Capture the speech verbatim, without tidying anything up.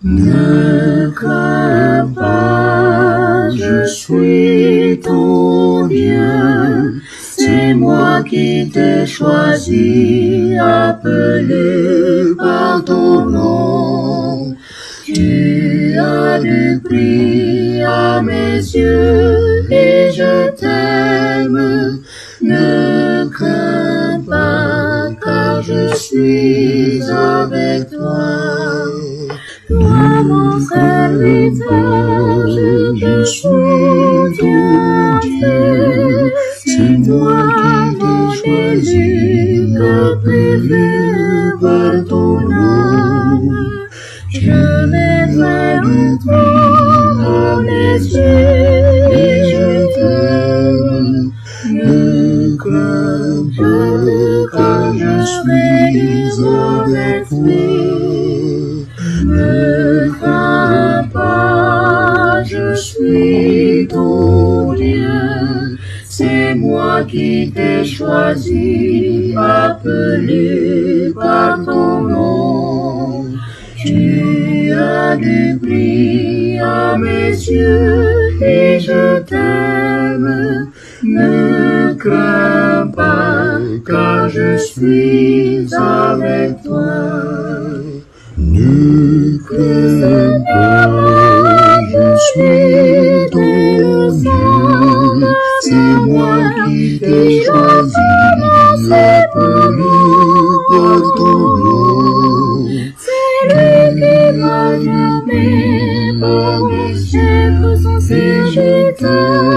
Ne crains pas, je suis ton Dieu. C'est moi qui t'ai choisi, appelé par ton nom. Tu as du prix à mes yeux et je t'aime. Ne crains pas, car je suis avec toi. Toi mon serviteur, je suis ton Dieu. C'est toi mon élu, appelé par ton nom. Je mettrai en toi mon esprit et je t'aime. Ne crains pas, car je suis avec toi. Ne crains pas, je suis ton Dieu. C'est moi qui t'ai choisi, appelé par ton nom. Tu as du prix à mes yeux et je t'aime. Ne crains pas, car je suis avec toi. Ne crains pas, je suis ton Dieu. C'est moi qui t'ai choisi, appelé par ton nom. C'est lui qui m'a nommé, par mes chefs son serviteur.